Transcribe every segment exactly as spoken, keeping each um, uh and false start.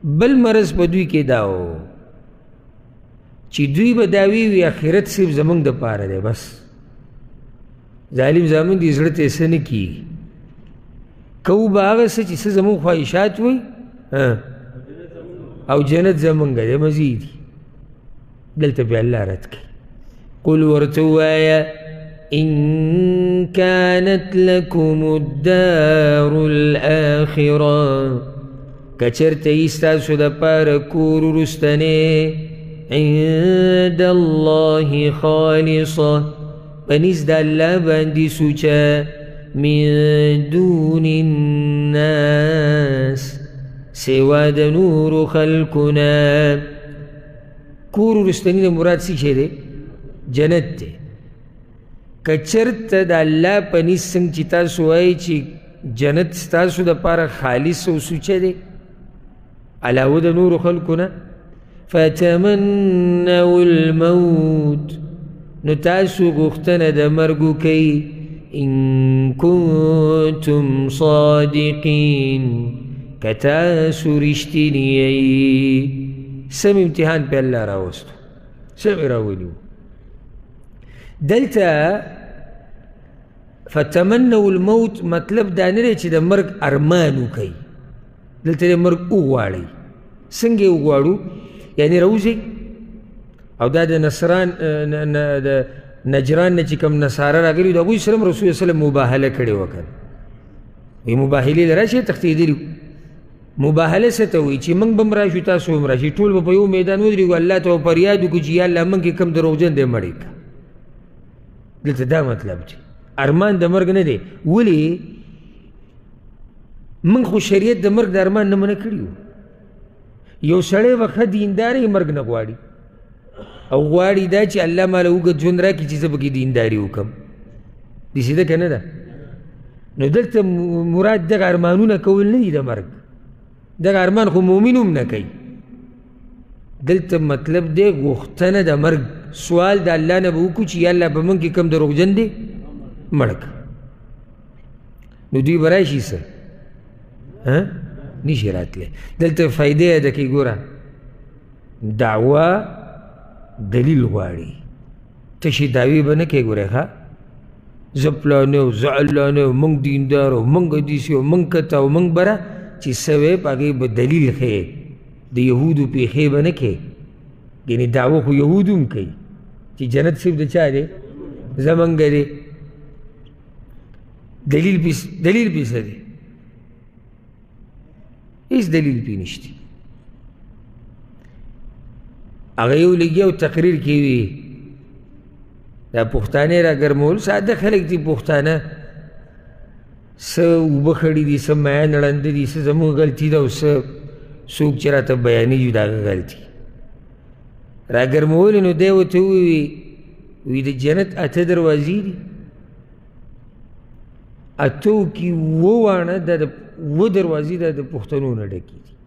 بل مرض په دوی کې دا و چې دوی به دا وي آخرت صرف زمونږ دپاره دی بس ظالم زامن دې زړه ته څه نه کېږي کوو به هغه څه چې څه زمونږ خواهشات وي او جنت زمونږ دی مزید دلته بیا الله رد کوي قل ورته ووایه إن كانت لكم الدار الآخرة كچرت استاسو دپاره کور وروستنی عند الله خالصة پنیز دا الله باندې سوچه من دون الناس سوا د نور خلقنا کور وروستنی د مراد څه شی دی جنت دی که چرته د الله په نیز څنګه چې تاسو وایئ چې جنت ستاسو دپاره خالص او سوچه دی علاوه د نورو خلکو نه فتمنوا الموت نو تاسو غوښتنه د مرګ وکئ ان کنتم صادقین که تاسو رښتیني یئ سم امتحان په الله راوستو سم یې راولي دلته فتمنوا الموت مطلب دا نه دی چې د مرګ ارمان وکئ دلته د مرګ وغواړئ څنګه یې وغواړو یعنې راوځئ او دا د نصران د نجران نه چې کوم نصاره راغلي د هغوی سره رسول وسلم مباهله کړې وه که وایي مباهلې له راشئ تښتېدلي مباهله څه ته وایي چې موږ به هم راشو تاسو هم راشئ ټول به په یو میدان ودرېږو الله ته به فریاد وکړو چې یا الله موږ کې کوم دروغجن دی مړ یې کړه دلته دا مطلب دی ارمان د مرګ نه دی ولې موږ خو شریعت د مرګ د ارمان نه منع کړي یو سړی به ښه دیندار یې مرګ نه غواړي او غواړي دا چې الله ماله اوږد ژوند راکړي چې زه پکې دینداري وکړم داسې ده که نه ده نو دلته مراد دغه ارمانونه کول نه دي د مرګ دغه ارمان خو مؤمن هم نه کوي دلته مطلب دی غوښتنه د مرګ سوال د الله نه به وکړو چې یا الله به موږ کې کوم دروغجن دی مړ کړه نو دوی به راشي څه نشي راتلی دلته فایدې اده کوي ګوره دعوه دلیل غواړي تشې دعوې به نه کوې ګورې ښه زه پلانی او زه علانی او موږ دیندار او موږ حدیثي او موږ کته او موږ بره چې څه وی په هغې به دلیل ښیې د یهودو پېښې به نه کوې یعنې دعوه خو یهود هم کوي چې جنت صرف د چا دی زمونږ دی دلیل پې دلیل پې څه دی هېڅ دلیل پې نشته هغه یو لګي او تقریر کې وي دا پښتانې را ګرمول ساده خلک دي پښتانه څه اوبه خړي دي څه مایه نړنده دي څه زموږ غلطي ده او څه څوک چې راته بیانېږي د هغه غلطي را ګرمولې نو دی ورته ووي وي د جنت اته دروازې دي اتو کې اووه واڼه دا د اووه دروازې دا د پښتنو نه ډکې دي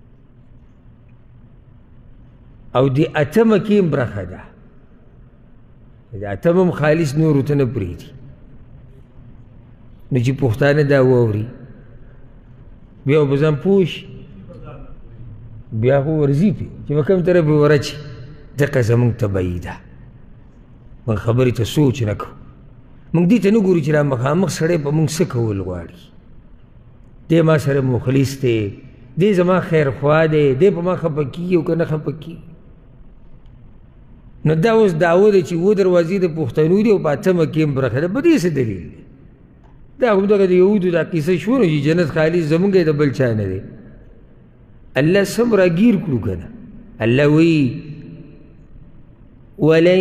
او د اتمه کې هم برخه ده د اتمه هم خالص نورو ته نه پرېږدي نو چې پښتانه دا واوري بیا به ځان پوه شي بیا خو ورځي پې چې په کوم طرف به ورچي دقه زمونږ طبعي ده موږ خبرې ته سوچ نه کوو موږ دې ته نه ګورو چې را مخامخ سړی په موږ څه کول غواړي دی ما سره مخلص دی دی زما خیرخوا دی دی په ما خفه کېږي او که نه خفه کېږي نو دا اوس دعوه دی چې اووه دروازې د پښتنو دي او په اتمه کې هم برخه ده په دې څه دلیل دی دا خو دغه د یهودو دا کیسه شوه نو چې جنت خالص زمونږ د بل چا نه دی الله سم راګیر کړو که نه الله وایي ولن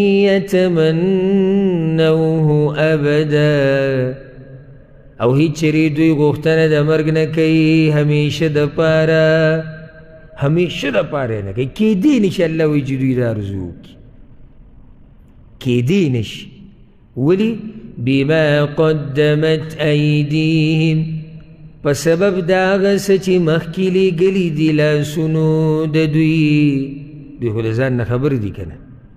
يتمنوه ابدا او هیڅ چېرې دوی غوښتنه د مرګ نه کوي همیشه دپاره همیشه دپاره یې نه کوي کیدی نشي الله وایي چې دوی دا ارزو وکړي کیدی نشي ولې بما قدمت ایدیهم په سبب د هغه څه چې مخکې لیږلي دي لاسونو د دوی دوی خو د ځان نه خبر دي که نه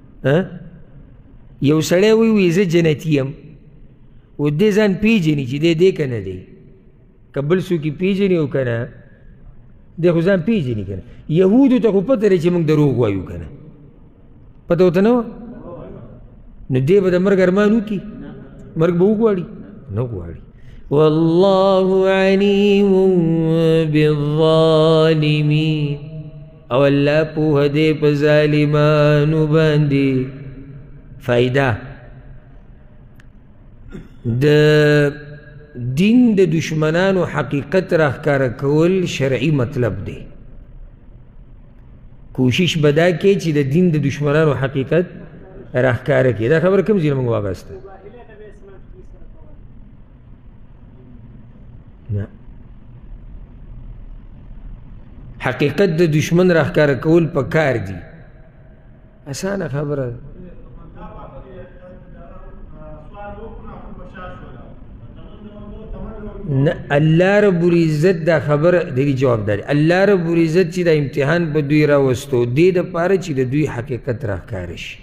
یو سړی وایي وایي زه جنتي یم و دې ځان پېژني چې دی دی که نه دی که بل څوک یې پېژني او که نه دی خو ځان پېژني که نه یهودو ته خو پته دی چې موږ دروغ وایو که نه پته ورته نه وه نو دی به د مرګ ارمان وکړي مرګ به وغواړي نه غواړي والله علیم بالظالمین او الله پوهه دی په ظالمانو باندې فایده د دین د دشمنانو حقیقت راښکاره کول شرعي مطلب دی کوشش به دا کوي چې د دین د دشمنانو حقیقت راښکاره کړي دا خبره کوم ځای نه موږ واغسته نه حقیقت د دشمن راښکاره کول پکار دي اسانه خبره الله رب العزت دا خبر دی جواب داری الله رب العزت چې دا امتحان په دوی راوستو دې دپاره چې د دوی حقیقت راښکاره شي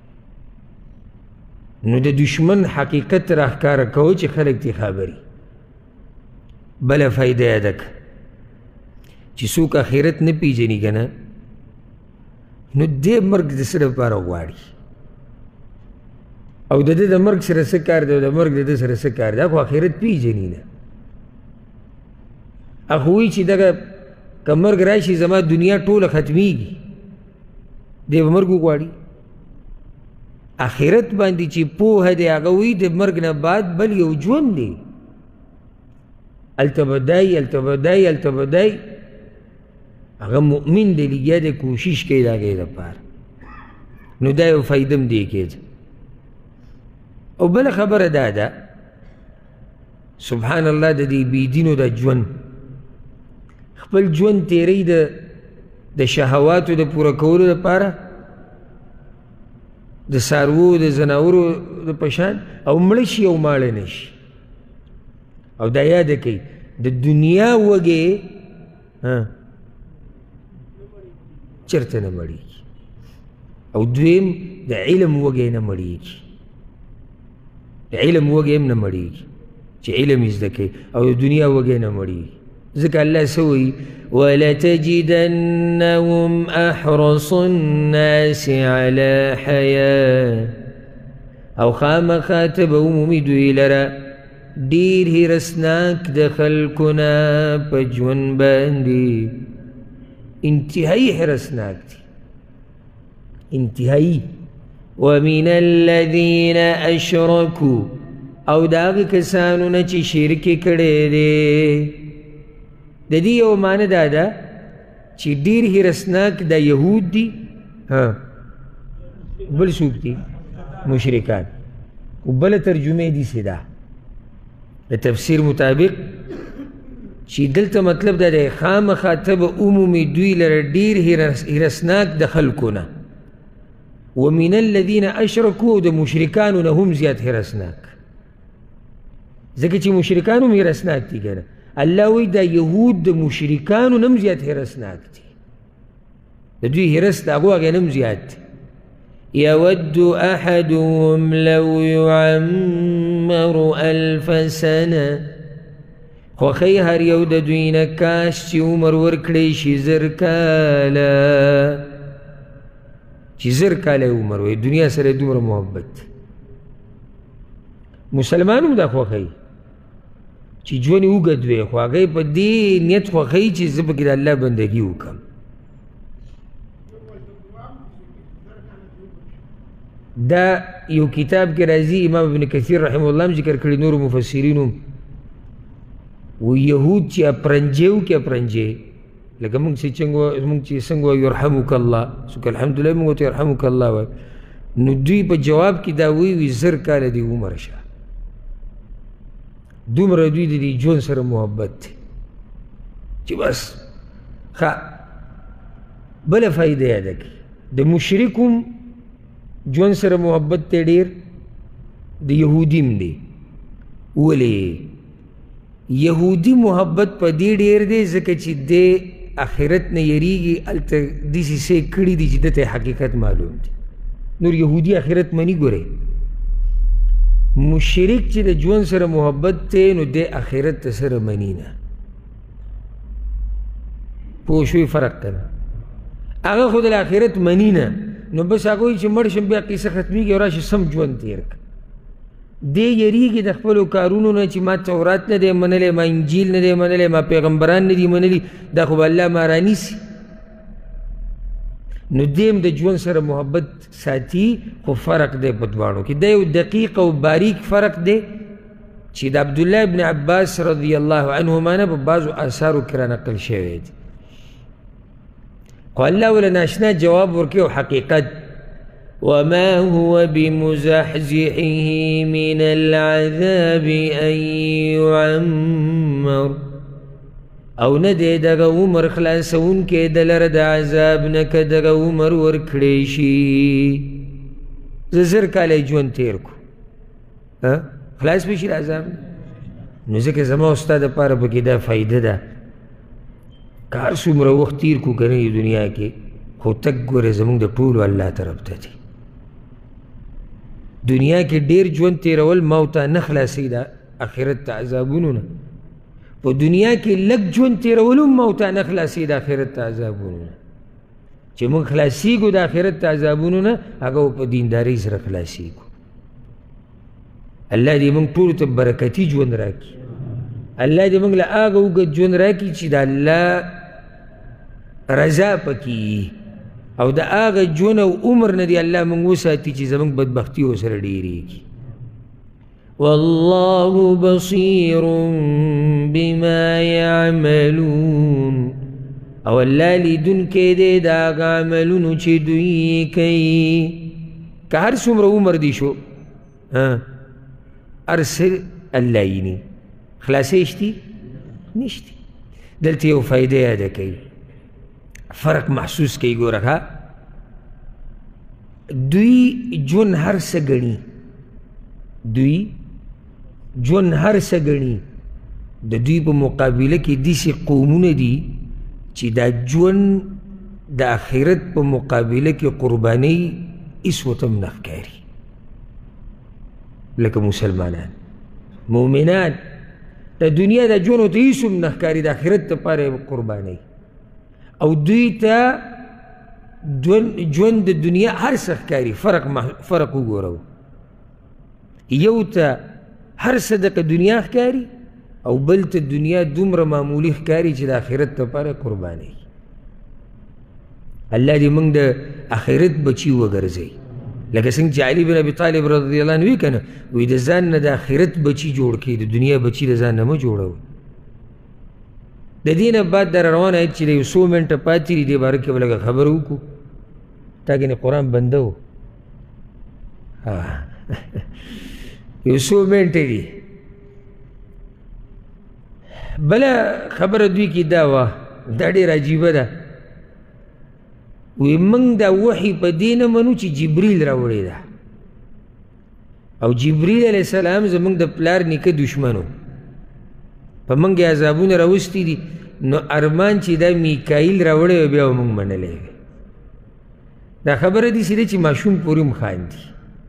نو د دشمن حقیقت راښکاره کوو چې خلک ترې خبري بله فایده یاده که چې څوک آخرت نه پیژني که نه نو دې مرګ د څه دپاره غواړي او د ده د مرګ سره څه کار دی او د مرګ د ده سره څه کار دی خو آخرت پیژني نه هغه وایي چې دغه که مرګ راشي زما دنیا ټوله ختمیږي دی به مرګ وغواړي آخرت باندې چې پوهه دی هغه وایي د مرګ نه بعد بل یو ژوند دی هلته به دی هلته به دی هلته به دی هغه مؤمن دی لګیا دی کوشش کوي د هغې دپاره نو دا یو فایده هم دی کېږي او بله خبره دا ده سبحان الله د دې بېدینو دا ژوند خپل ژوند تېروي د د شهواتو د پوره کولو دپاره د څاروو د ځناورو د په شان او مړه شي او ماړه نه شي او دا یاده کوي د دنیا وږې چېرته نه مړېږي او دویم د علم وږې نه مړېږي د علم وږې هم نه مړېږي چې علم یې زده کوي او د دنیا وږې نه مړېږي ځکه الله څه وایي ولتجدنهم احرص الناس على حیاه او خامخا ته به ومومي دوی لره ډېر هیرسناک د خلکو نه په ژوند باندې انتهایي هیرسناک دي انتهایي ومن الذین اشرکوا او د هغې کسانو نه چې شرک یې کړی دی د دې یو معنی دا ده چې ډېر هیرسناک دا یهود دي بل څوک دي مشرکان و بله ترجمه یې داسې ده د تفسیر مطابق چې دلته مطلب دا دی خامخا ته به ومومي دوی لره ډېر هیرسناک د خلکو نه ومن الذین اشرکوا د مشرکانو نه هم زیات هیرسناک ځکه چې مشرکان هم هیرسناک دي که نه الله وایي دا یهود د مشرکانو نه هم زیات هیرسناک دي د دوی هیرس د هغو هغې نه هم زیات دی یود احدهم لو یعمر الف سنه خوښوي هر یو د دوی نه کاش چې عمر ورکړی شي زر کاله چې زر کاله عمر وي دنیا سره دومره محبت مسلمان هم دا خوښوي چې ژوند یې اوږد وي خو هغه په دې نیت خوښوي چې زه پکې د الله بندګي وکړم دا یو کتاب کې راځي امام ابن کثیر رحمه الله هم ذکر کړي نورو مفسرینو و یهود چې اپرنجې وکړي اپرنجې لکه موږ چې موږ چې څنګه وایو یرحمک الله څوک الحمدلله موږ ورته یرحمک الله وایو نو دوی په جواب کې دا وایي وي زر کاله دې عمر شه دومره دوی د دې ژوند سره محبت دی چې بس ښه بله فایده یاده کړي د مشرک هم ژوند سره محبت دی ډېر د یهودي هم دی ولې یهودي محبت په دې ډېر دی ځکه چې دی آخرت نه یریږي هلته داسې څه کړي دي چې ده ته حقیقت معلوم دی نور یهودي آخرت مني ګورئ مشرک چې د ژوند سره محبت دی نو دی آخرت ته سره مني نه پوه شوي فرق کنه هغه خو د آخرت مني نه نو بس هغه وایي چې مړ شم بیا قصه ختمېږي او راشي سم ژوند تېر کړه دی یریږي د خپلو کارونو نه چې ما تورات نه دی منلی ما انجیل نه دی منلی ما پیغمبران نه دي منلي دا خو به الله ما رانیسي نو دیم د ژوند سره محبت ساتي خو فرق دی په دواړو کې دا یو دقیق او باریک فرق دی چې د عبدالله ابن عباس رضی الله عنهما نه په بعضو آثارو کې رانقل شوی دی خو الله وله ناشنا جواب ورکوي او حقیقت وما هو بمزحزحه من العذاب أن يعمر او نه دی دغه عمر خلاصونکی د لره د عذاب نه که دغه عمر ورکړی شي زه زر کاله ژوند تېر کړو خلاص به شي د عذاب نه نو ځکه زما او ستا دپاره پکې دا فایده ده که هر څومره وخت تېر کړو که نه دنیا کې خو تک ګورې زموږ د ټولو الله طرف ته دی دنیا کې ډېر ژوند تېرول ما او تا نه خلاصوي د آخرت د عذابونو نه په دنیا کې لږ ژوند تېرول هم ما او تا نه خلاصوي د آخرت د عذابونو نه چې موږ خلاصېږو د آخرت د عذابونو نه هغه په دیندارۍ سره خلاصېږو الله دې موږ ټولو ته برکتي ژوند راکړي الله دې موږ له هغه اوږد ژوند راکړي چې د الله رضا پکې او د هغه ژوند او عمر نه دې الله موږ وساتي چې زموږ بدبختي ورسره ډېرېږي والله بصير بما يعملون او الله لیدونکی دی د هغه عملونو چې دوی کوي که هر څومره عمر دی شو هر څه الله ویني خلاصې شتي نشتي دلته یو فایده یاده کوي فرق محسوس کوي ګوره ښه دوی ژوند هر څه ګڼي دوی ژوند هر څه ګڼي د دوی په مقابله کې داسې قومونه دي چې دا ژوند د آخرت په مقابله کې قربانۍ هېڅ ورته هم نه ښکاري لکه مسلمانان مؤمنان د دنیا د ژوند ورته هېڅ هم نه ښکاري د آخرت دپاره یې قربانۍ او دوی ته ژوند د دنیا هر څه ښکاري فرق فرق وګورو یو ته هر څه دغه دنیا ښکاري او بل ته دنیا دومره معمولي ښکاري چې د آخرت دپاره قربانۍ الله دې موږ د آخرت بچي وګرځوي لکه څنګه چې علي بن ابي طالب رضی الله عنه وی که نه وایي د ځان نه د آخرت بچي جوړ کړي د دنیا بچي د ځان نه مه جوړوئ د دې نه بعد در روان آیت چې د یو څو منټه پاتې دي دې باره کې به لږه خبره وکړو تا کې نه قرآن بنده و یو څو منټې دي بله خبره دوی کې دا وه دا ډېره عجیبه ده وی موږ دا وحي په دې نه منو چې جبریل راوړې ده او جبریل علیه السلام زموږ د پلار نیکه دشمن و په موږ یې عذابونه راوستي دي نو ارمان چې دا میکایل راوړی و بیا به موږ منلی وی دا خبره داسې ده چې ماشوم پورې هم خاندي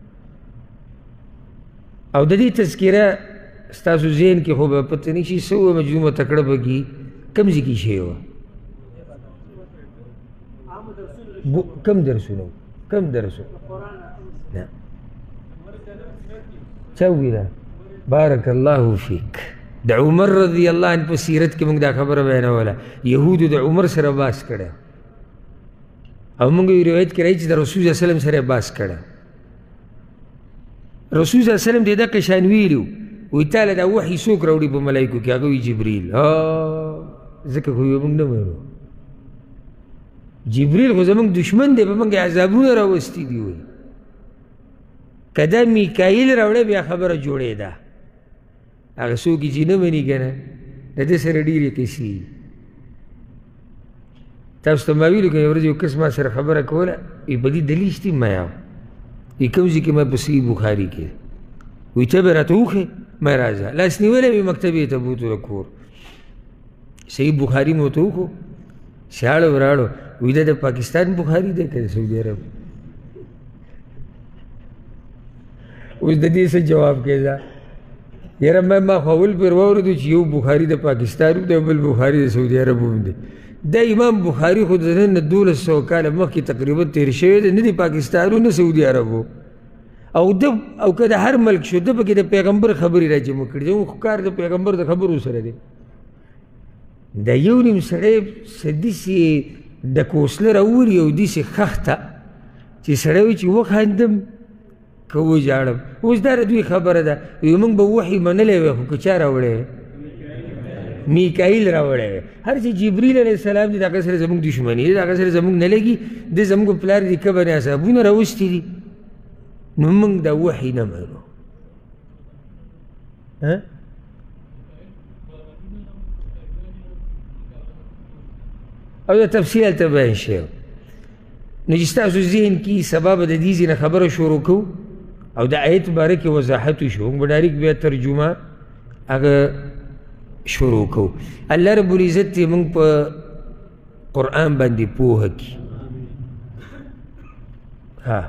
او د دې تذکره ستاسو ذهن کې خو به پته نه شي څه وه مجنونه تکړه پکې کوم ځای کې شوی وه کم درسونه کم درسونه نه چا وویله بارک الله فیک د عمر رضی الله عنه په سیرت کې موږ دا خبره بیانوله یهودو د عمر سره باس کړی او موږ یو روایت کې راځي چې د رسول صلی الله علیه وسلم سره باس کړی رسول صلی الله علیه وسلم دې دقه شان ویلي وایي تاله دا وحي څوک راوړي په ملایکو کې هغه وایي جبریل ځکه خو یې موږ نه منو جبریل خو زموږ دشمن دی په موږ عذابونه راوستي دي وایي که دا میکایل راوړی بیا خبره جوړېده هغه څوک چې نه مني که نه د ده سره ډېرې قصې تاسو ته ما ویلو که یو ورځ یو کس ما سره خبره کوله وایي په دې دلیل شتي ما یو وایي کوم ځای کې ما په صحیح بخاري کې وایي ته به راته وښې ما راځه لاس نیولی مې مکتبې ته بوتو د کور صحیح بخاري مې ورته وښو شاړو وراړو وایي دا د پاکستان بخاري دی که د سعودي عرب اوس د دې څه جواب کېده یاره ما ما خو اول پرې واورېدو چې یو بخاري د پاکستان هم دی او بل بخاري د سعودي عرب هم دی دا امام بخاري خو د نن دولس سوه کاله مخکې تقریبا تېر شوی دی، نه د پاکستان و نه سعودي عربو، او ده او که د هر ملک شو ده پکې د پیغمبر خبرې را جمع کړي، زموږ خو کار د پیغمبر د خبرو سره دی. دا یو نیم سړی څه داسې ډکوسله راولي او داسې خښته چې سړی وایي چې وخاندم که وژاړم. اوس دا د دوی خبره ده، وایي موږ به وحي منلی وی خو که چا راوړی میکایل راوړی وی، هر چې جبریل علیه السلام دی د هغه سره زموږ دشمني دی، د هغه سره زموږ نه لګي، ده زموږ پلار دي کبر اعصابونه راوستي دي، نو موږ دا وحي نه منو. او دا تفصیل هلته بیان شوی نو چې ستاسو ذهن کې سبا به د دې ځای نه خبره شروع کوو او د آیت باره کې وضاحت وشو، موږ به ډایرکټ بیا ترجمه هغه شروع کوو. الله رب العزت دې موږ په قرآن باندې پوهه کړي. ها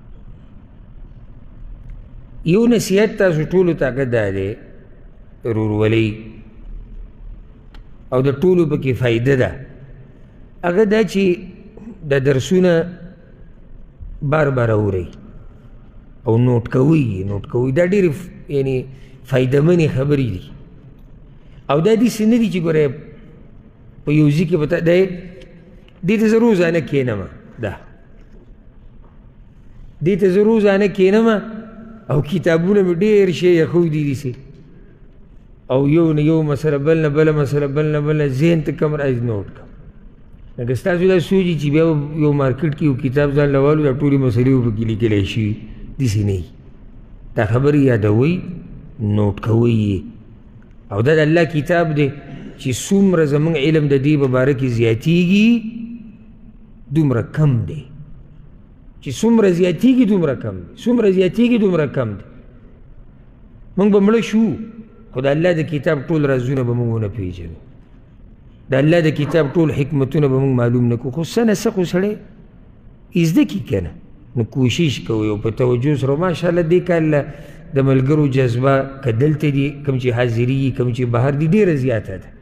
یو نصیحت تاسو ټولو ته هغه دا دی ورورولۍ او د ټولو پکې فایده ده، هغه دا چې د درسونه بار بار اورئ او نوٹ کوئ یې نوٹ کوئ. دا ډېرې یعنې فایدهمنې خبرې دي او دا داسې نه دي چې ګوره په یو ځای کې به دی دې ته زه روزانه کښېنم، دا دې ته زه روزانه کښېنم او کتابونه مې ډېر شی ایښودي دي او یو نه یو مسله بل نه بله مسله بل نه بله ذهن ته کم راځي نوٹ کړم. لکه ستاسو دا سوچي چې بیا یو مارکیټ کې یو کتاب ځان له والو دا ټولې مسلې به پکې لیکلی شي، داسې نه وي. دا خبرې یادوئ نوٹ کوئ یې او دا د الله کتاب دی چې څومره زموږ علم د دې په باره کې زیاتېږي دومره کم دی، چې څومره زیاتېږي دومره کم دی، څومره زیاتېږي دومره کم دی. موږ به مړه شو خو د الله د کتاب ټول رازونه به موږ ونه پېژنو، د الله د کتاب ټول حکمتونه به موږ معلوم نه کړو. خو څه نه څه خو سړی زده کړي که نه، نو کوشش کوئ او په توجه سره. ماشاءالله دې کال د ملګرو جذبه که دلته دي کوم چې حاضري کوم چې بهر دي ډېره زیاته ده.